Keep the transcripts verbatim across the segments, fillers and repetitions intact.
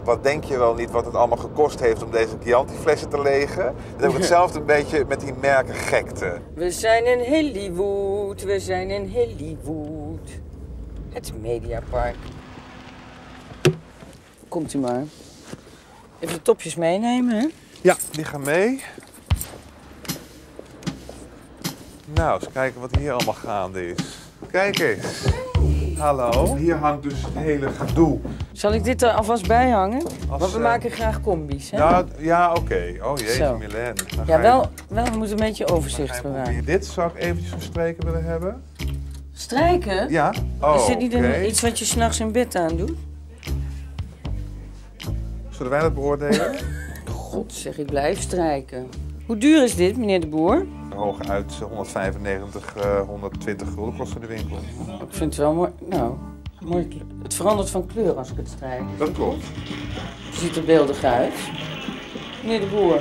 wat denk je wel niet wat het allemaal gekost heeft om deze Chianti-flessen te legen. Dan heb ik hetzelfde een beetje met die merkengekte. We zijn in Hollywood, we zijn in Hollywood. Het Mediapark. Komt u maar. Even de topjes meenemen, hè? Ja, die gaan mee. Nou, eens kijken wat hier allemaal gaande is. Kijk eens. Hallo. Hier hangt dus het hele gedoe. Zal ik dit er alvast bij hangen? Als, Want we uh, maken graag combi's, hè? Nou, ja, oké. Okay. Oh jeetje, Zo. Milène. Ja, wel, wel, we moeten een beetje overzicht bewaren. Dit zou ik eventjes verstreken willen hebben. Strijken? Ja. Oh, is dit niet okay. een, iets wat je s'nachts in bed aan doet? Zullen wij dat beoordelen? God zeg, ik blijf strijken. Hoe duur is dit, meneer de Boer? Hooguit honderdvijfennegentig, uh, honderdtwintig gulden kost in de winkel. Ik vind het wel mooi. Nou, mooi. Het verandert van kleur als ik het strijk. Dat klopt. Het ziet er beeldig uit. Meneer de Boer.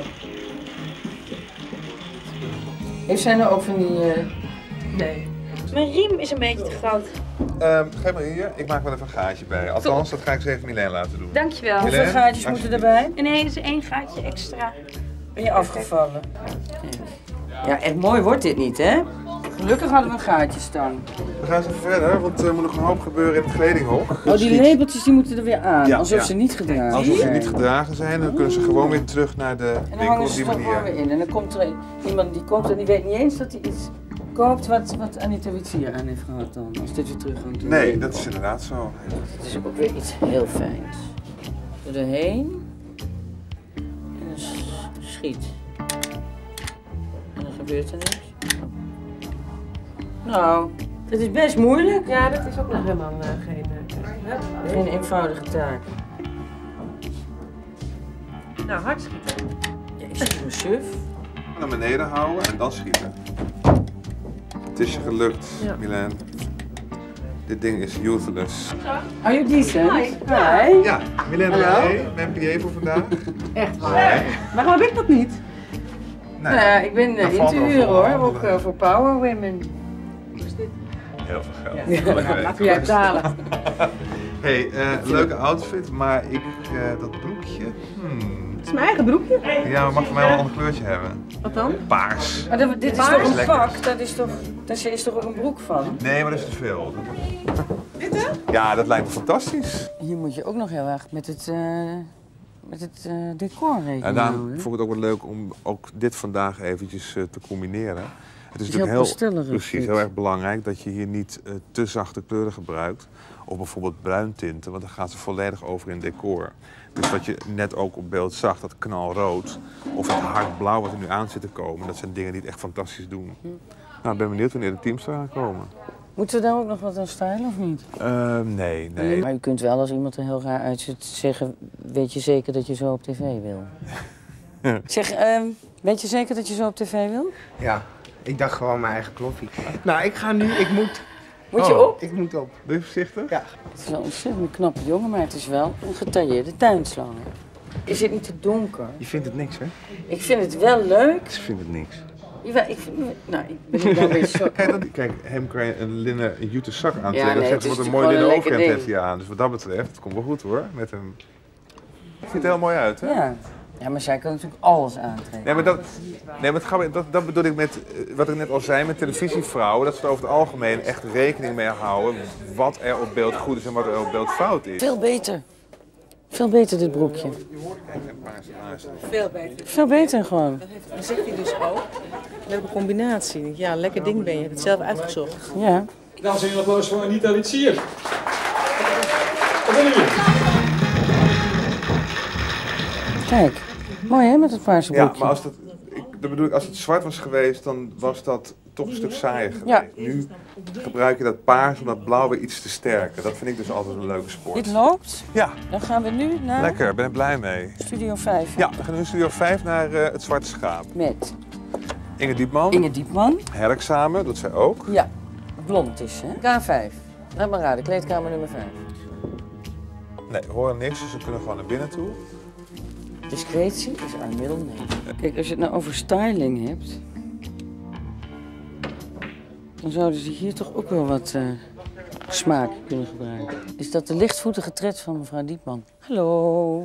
Heeft zij nou ook van die... Uh... Nee. Mijn riem is een beetje te groot. Um, geef maar hier, ik maak wel even een gaatje bij. Althans, dat ga ik ze even Milène laten doen. Dankjewel. Hoeveel gaatjes moeten erbij? Nee, er is één gaatje extra. Ben je afgevallen? Ja, echt mooi wordt dit niet, hè? Gelukkig hadden we een gaatjestang. We gaan eens even verder, want er moet nog een hoop gebeuren in het kledinghok. Oh, die labeltjes die moeten er weer aan, ja, alsof ja. ze niet gedragen Alsof zijn. ze niet gedragen zijn, dan kunnen ze gewoon weer terug naar de en dan winkel hangen op ze die toch manier. gewoon weer in. En dan komt er iemand die komt en die weet niet eens dat hij iets koopt wat, wat Anita Witsier aan heeft gehad dan. Als dit weer terug gaat doen. Nee, dat is inderdaad zo. Het is ook weer iets heel fijns. Er doorheen. En dan schiet. En dan gebeurt er niks. Nou, het is best moeilijk. Ja, dat is ook nog helemaal uh, geen, uh, geen eenvoudige taak. Nou, hard schieten. Ja, ik zit mijn suf. Naar beneden houden en dan schieten. Het is je gelukt, ja. Milène. Dit ding is useless. Are you decent? Hi. Hi. Ja, Milène Brouwer, mijn P A voor vandaag. Echt waar? Nee. Waarom heb ik dat niet? Nee, nou, ik ben uh, in te huren hoor, ook uh, voor Power Women. Wat is dit? Heel veel geld. Ja, ja, laten we jij betalen. Hey, uh, leuke outfit, maar ik, uh, dat broekje, hmm. Het is mijn eigen broekje. Ja, maar mag voor mij wel een ander kleurtje hebben. Wat dan? Paars. Maar dat, dit is Paars? toch een vak? Dat is toch, daar is toch ook een broek van? Nee, maar dat is te veel. Dit hè? Ja, dat lijkt me fantastisch. Hier moet je ook nog heel erg met het, uh, met het uh, decor rekenen. En daarom vond ik het ook wel leuk om ook dit vandaag eventjes uh, te combineren. Het is, het is natuurlijk heel, heel, precies, heel erg belangrijk dat je hier niet uh, te zachte kleuren gebruikt. Of bijvoorbeeld bruintinten, want dan gaat ze volledig over in decor. Dus wat je net ook op beeld zag, dat knalrood of het hardblauw wat er nu aan zit te komen, dat zijn dingen die het echt fantastisch doen. Hm. Nou, ik ben benieuwd wanneer de teams eraan komen. Moeten we daar ook nog wat aan stylen of niet? Uh, nee, nee. Maar u kunt wel als iemand er heel raar uitziet zeggen, weet je zeker dat je zo op tv wil? Zeg, uh, weet je zeker dat je zo op tv wil? Ja, ik dacht gewoon mijn eigen kloffie. Nou, ik ga nu, ik moet... Moet je op? Ik moet op. Ben je voorzichtig? Ja. Het is wel een ontzettend knappe jongen, maar het is wel een getailleerde tuinslang. Is het niet te donker? Je vindt het niks, hè? Ik vind het wel leuk. Ik vind het niks. Ja, ik, vind, nou, ik ben er wel een beetje zo... Kijk, dat, kijk, hem kan je een linnen een jute zak aantrekken. Ja, nee, dan zegt wat een mooi linnen overhemd heeft hij aan. Dus wat dat betreft, het komt wel goed hoor, met hem. Het ziet er heel mooi uit, hè? Ja. Ja, maar zij kan natuurlijk alles aantrekken. Nee, maar dat, nee, maar het, dat, dat bedoel ik met, wat ik net al zei, met televisievrouwen, dat ze er over het algemeen echt rekening mee houden wat er op beeld goed is en wat er op beeld fout is. Veel beter. Veel beter dit broekje. Veel beter. Veel beter gewoon. Dat, heeft, dat zegt hij dus ook. Leuke combinatie. Ja, lekker ding ben je. Je hebt het zelf uitgezocht. Ja. Dames en heren, applaus voor Anita Witsier. Wat willen jullie? Kijk, mooi hè, met het paarse broekje. Ja, maar als, dat, ik, dat bedoel ik, als het zwart was geweest, dan was dat toch een stuk saaier geweest. Ja. Nu gebruik je dat paars om dat blauw weer iets te sterken. Dat vind ik dus altijd een leuke sport. Dit loopt. Ja. Dan gaan we nu naar... Lekker, ben ik blij mee. Studio vijf. Ja, we gaan nu in Studio vijf naar uh, het Zwarte Schaap. Met? Inge Diepman. Inge Diepman. Herksamen, dat zij ook. Ja, blond is hè. K vijf. Laat maar raden, kleedkamer nummer vijf. Nee, we horen niks, dus we kunnen gewoon naar binnen toe. Discretie is haar middel nee. Kijk, als je het nou over styling hebt, dan zouden ze hier toch ook wel wat uh, smaak kunnen gebruiken. Is dat de lichtvoetige tred van mevrouw Diepman? Hallo.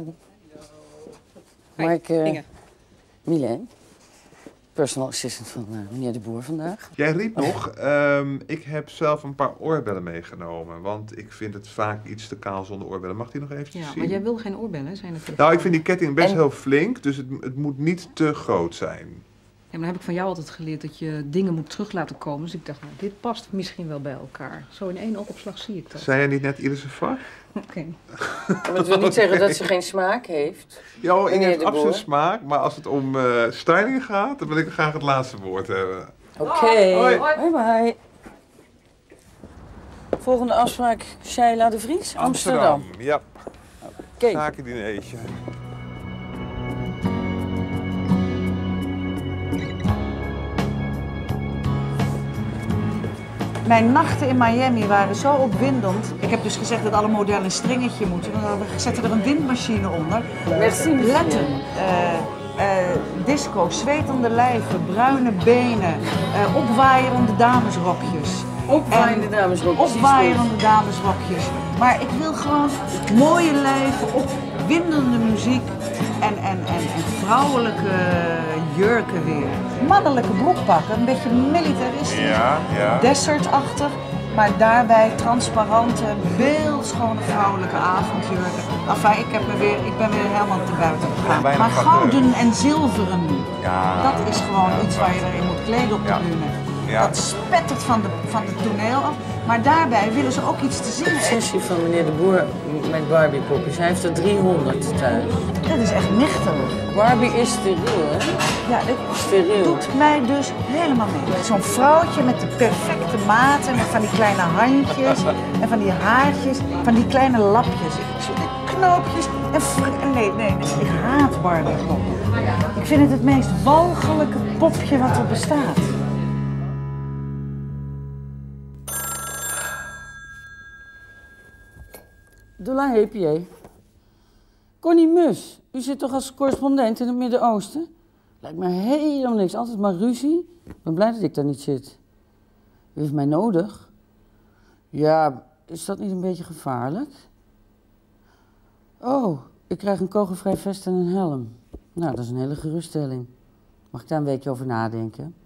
Mark uh, Milen, personal assistant van uh, meneer De Boer vandaag. Jij riep nog, um, ik heb zelf een paar oorbellen meegenomen, want ik vind het vaak iets te kaal zonder oorbellen. Mag die nog eventjes ja, zien? Maar jij wil geen oorbellen, zijn het? Nou, ik vind die ketting best en... heel flink, dus het, het moet niet te groot zijn. Ja, maar dan heb ik van jou altijd geleerd dat je dingen moet terug laten komen. Dus ik dacht, nou, dit past misschien wel bij elkaar. Zo in één oogopslag zie ik dat. Zei jij niet net Iris Far? Oké. Okay. Maar dat wil niet zeggen dat ze geen smaak heeft. Ja, ik heb absoluut smaak, maar als het om uh, styling gaat, dan wil ik graag het laatste woord hebben. Oké, okay. Bye bye. Volgende afspraak, Sheila de Vries, Amsterdam. Amsterdam, ja. Okay. Zakendineetje. Mijn nachten in Miami waren zo opwindend. Ik heb dus gezegd dat alle modellen een stringetje moeten. We zetten er een windmachine onder. Merci. Letten, uh, uh, disco, zwetende lijven, bruine benen, uh, opwaaierende damesrokjes. Opwaaierende damesrokjes. Opwaaierende damesrokjes. Maar ik wil gewoon mooie lijven, opwindende muziek en, en, en, en vrouwelijke jurken weer. Mannelijke broekpakken, een beetje militaristisch, ja, ja. Desertachtig, maar daarbij transparante, beeldschone vrouwelijke avondjurken. Enfin, ik, heb me weer, ik ben weer helemaal te buiten gegaan. Ja, maar gouden en zilveren, ja, dat is gewoon ja, iets waar je erin moet kleden op de ja. bühne. Ja. Dat spettert van de, van het toneel af, maar daarbij willen ze ook iets te zien. De obsessie van meneer De Boer met Barbie-popjes. Hij heeft er driehonderd thuis. Dat is echt nichterig. Barbie is steriel, hè? Ja, dit steriel. doet mij dus helemaal mee. Zo'n vrouwtje met de perfecte maten, met van die kleine handjes en van die haartjes, van die kleine lapjes. Knoopjes en fr- nee, nee, nee, ik haat Barbie-poppen. Ik vind het het meest walgelijke popje wat er bestaat. De la Hépier. Connie Mus, u zit toch als correspondent in het Midden-Oosten? Lijkt me helemaal niks, altijd maar ruzie. Ik ben blij dat ik daar niet zit. U heeft mij nodig. Ja, is dat niet een beetje gevaarlijk? Oh, ik krijg een kogelvrij vest en een helm. Nou, dat is een hele geruststelling. Mag ik daar een weekje over nadenken?